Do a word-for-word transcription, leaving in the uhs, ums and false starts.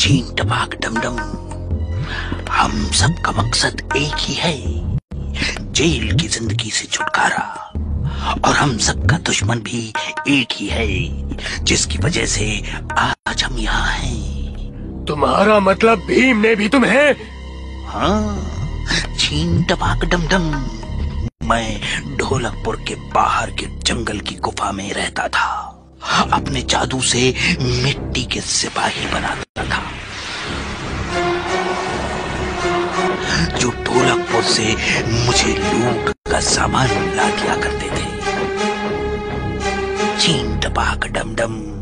छीन टपाक डमडम, हम सबका मकसद एक ही है, जेल की जिंदगी से छुटकारा। और हम सबका दुश्मन भी एक ही है, जिसकी वजह से आज हम यहाँ हैं। तुम्हारा मतलब भीम ने भी तुम्हें? हाँ, छीन टपाक डमडम। मैं ढोलकपुर के बाहर के जंगल की गुफा में रहता था, अपने जादू से मिट्टी के सिपाही बनाता था, जो ढोलकपुर से मुझे लूट का सामान ला दिया करते थे। छीन टपाक डमडम।